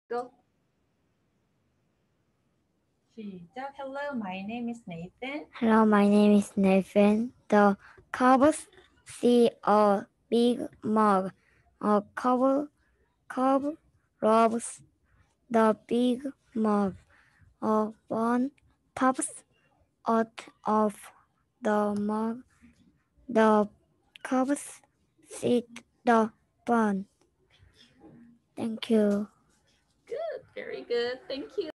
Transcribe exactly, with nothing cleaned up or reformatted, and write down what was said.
Go. 시작. Hello, my name is Nathan. Hello, my name is Nathan. The Cubs see a big mug. A cow, cow robs the big mug. A bun pops out of the mug. The Cubs eat the bun. Thank you. Good. Very good. Thank you.